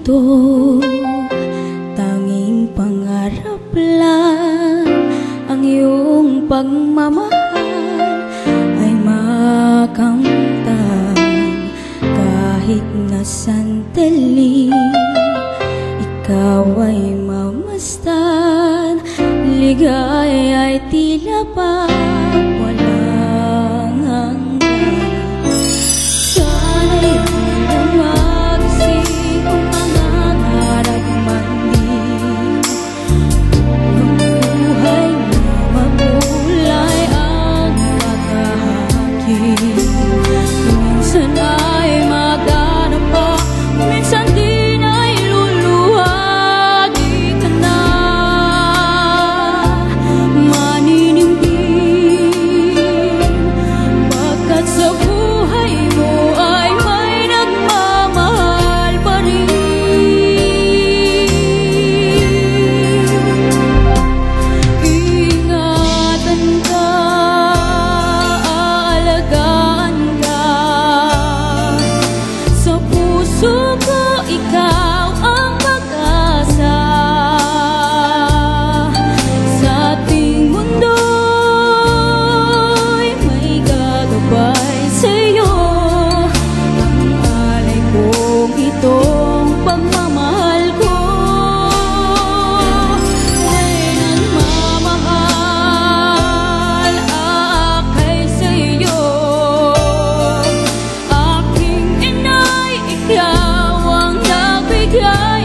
ito, tanging pangarap lang ang iyong pagmamahal ay makamtan kahit na sandali. Ikaw ay mamastan, ligaya ay tila pa walang hanggan. Sana'y magising kung mangarap man din, ang buhay na makulay ang pagkahakit. Minsan ay madarapa, minsan din ay luluha. Di ka na maninimbing, pagkat sa buhay mo ay may nagmamahal pa rin. Ingatan ka, aalagaan ka, sa puso ko ikaw ang pag-asa. Sa ating mundo'y may gagabay sa'yo, ang alay kong itong pagmamahal ko. May nagmamahal aakay sa'yo, aking inay, ikaw ang nagbigay.